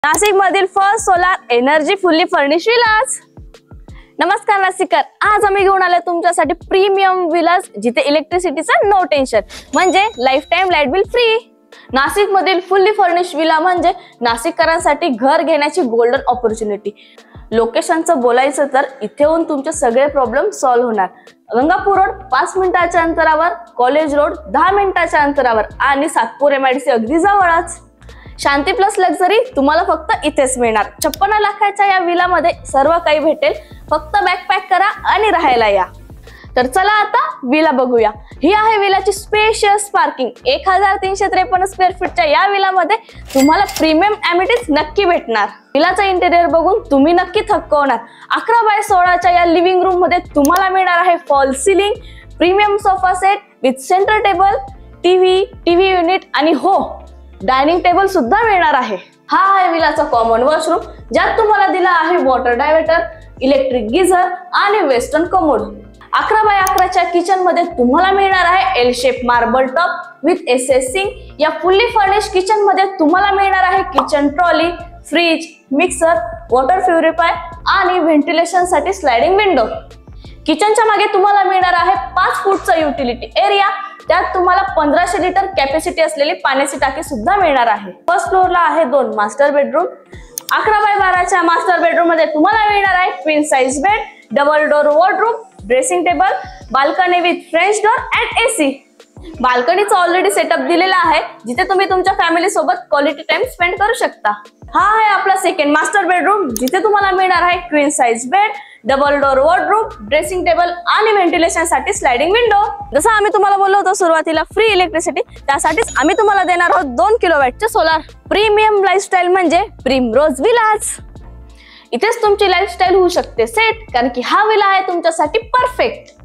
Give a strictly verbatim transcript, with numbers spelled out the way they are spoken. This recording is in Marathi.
नाशिक मधील first solar energy fully furnish villas. नमस्कार नाशिककर, आज आम्ही घेऊन आलो तुमच्यासाठी प्रीमियम विलाज, जिथे इलेक्ट्रिसिटीचं नो टेन्शन, म्हणजे life time light bill free. Nashik मधील फुल्ली फर्निश विला म्हणजे नाशिककरांसाठी घर घेण्याची गोल्डन ऑपॉर्च्युनिटी। लोकेशनचं बोलायचं तर इथे येऊन तुमचे सगळे प्रॉब्लेम सॉल्व्ह होणार। गंगापूर रोड पाच मिनिटाच्या अंतरावर, कॉलेज रोड दहा मिनिटाच्या अंतरावर आणि सातपूर एमआयडीसी अगदी जवळच। शांती प्लस लक्झरी तुम्हाला फक्त इथेच मिळणार। छप्पन्न लाखाच्या या विला मध्ये सर्व काही भेटेल, फक्त बॅग पॅक करा आणि राहायला या। तर चला आता विला बघूया। ही आहे विलाची स्पेशियस पार्किंग। एक हजार तीनशे त्रेपन्न स्क्वेअर फीटच्या या विला मध्ये तुम्हाला प्रीमियम अमेनिटीज नक्की भेटणार। विलाचा इंटेरियर बघून तुम्ही नक्की थक्क होणार। अकरा बाय सोळाच्या या लिव्हिंग रूम मध्ये तुम्हाला मिळणार आहे fall ceiling, premium sofa set with centre table, TV, TV unit आणि हो, डायनिंग टेबल सुद्धा मिळणार आहे। हा आहे विलाचा कॉमन वॉशरूम, ज्यात तुम्हाला दिला आहे वॉटर डायव्हर्टर, इलेक्ट्रिक गिझर आणि वेस्टर्न कमोड। अकरा बाय अकराच्या किचन मध्ये तुम्हाला मिळणार आहे L shape marble top with SS sink. या फुल्ली फर्निश किचन मध्ये तुम्हाला मिळणार आहे kitchen trolley, fridge, mixer, water purifier आणि व्हेंटिलेशन साठी स्लायडिंग विंडो। किचनच्या मागे तुम्हाला मिळणार आहे पाच फूटचा युटिलिटी एरिया, त्यात तुम्हाला पंधराशे लिटर कॅपॅसिटी असलेली पाण्याची टाकी सुद्धा मिळणार आहे। फर्स्ट फ्लोअरला आहे दोन मास्टर बेडरूम। अकरा बाय बाराच्या मास्टर बेडरूम मध्ये तुम्हाला मिळणार आहे queen size bed, double door wardrobe, dressing table, balcony with French door and AC. बाल्कनीचा ऑलरेडी सेटअप दिलेला आहे, जिथे तुम्ही तुमच्या फॅमिली सोबत क्वालिटी टाइम स्पेंड करू शकता। हा आहे आपला सेकंड मास्टर बेडरूम, जिथे तुम्हाला मिळणार आहे queen size bed, double door wardrobe, dressing table आणि व्हेंटिलेशन साठी स्लायडिंग विंडो। जसं आम्ही तुम्हाला बोललो होतो सुरुवातीला फ्री इलेक्ट्रिसिटी, त्यासाठीच आम्ही तुम्हाला देणार आहोत दोन किलोवॅटचे सोलार। प्रीमियम लाईफस्टाईल म्हणजे प्रिमरोज विलाज। इथेच तुमची लाईफस्टाईल होऊ शकते सेट, कारण की हा विला आहे तुमच्यासाठी परफेक्ट।